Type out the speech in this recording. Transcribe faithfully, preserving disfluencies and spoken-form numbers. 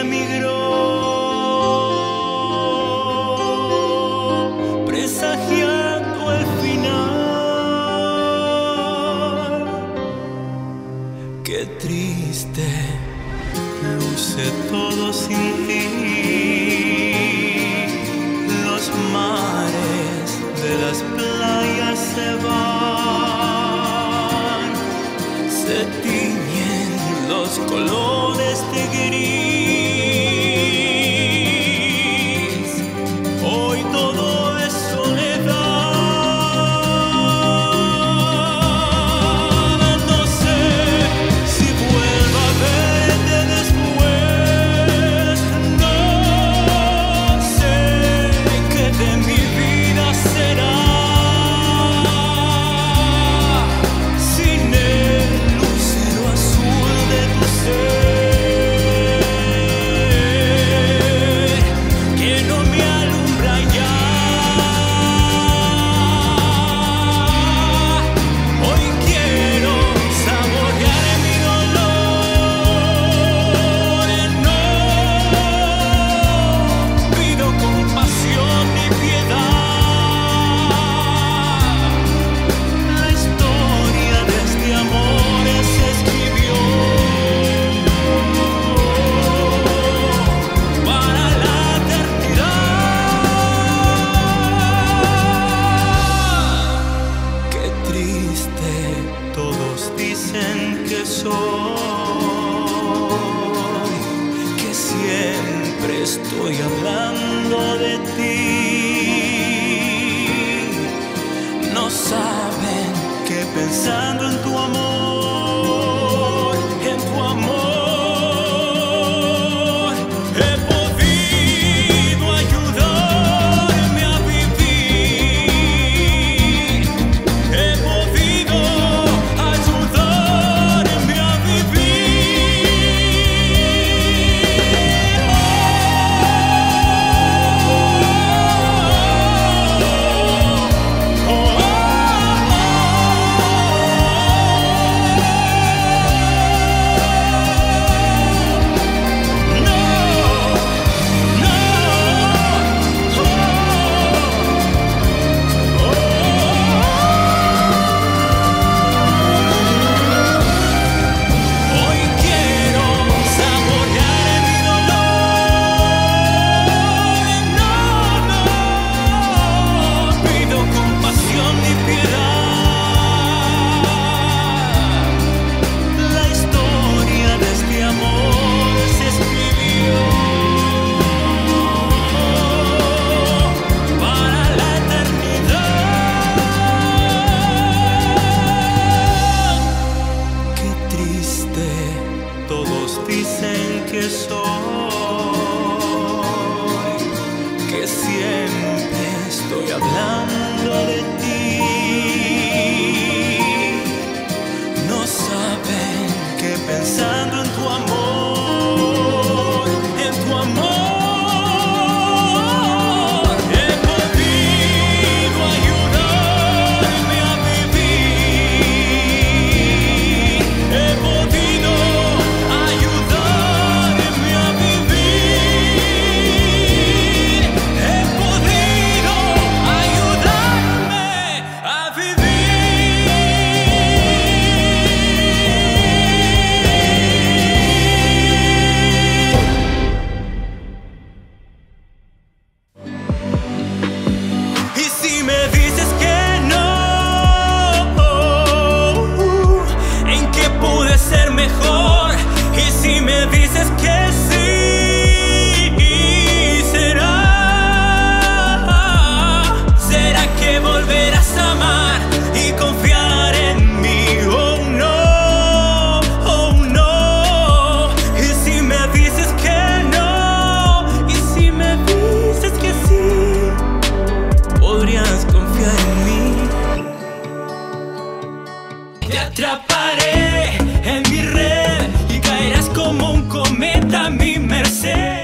emigró, presagiando el final. Qué triste luce todo sin ti. Los mares de las playas se van, se tiñen los colores de gris. Hoy todo es soledad. No sé si vuelva a verte después. No sé qué de mi vida será sin el lucero azul de tu ser. Todos dicen que soy, que siempre estoy hablando de ti. No saben que pensando en tu amor, en tu amor, he podido ayudarme a vivir. He podido que soy, que siempre estoy hablando de ti. No saben que pensando en tu amor, en tu amor, he podido ayudarme a vivir. He podido ser mejor, y si me dices que sí, será, será que volverás a amar y confiar en mí. Oh no, oh no. Y si me dices que no, y si me dices que sí, podrías confiar en mí. Te atraparé en mi red y caerás como un cometa a mi merced.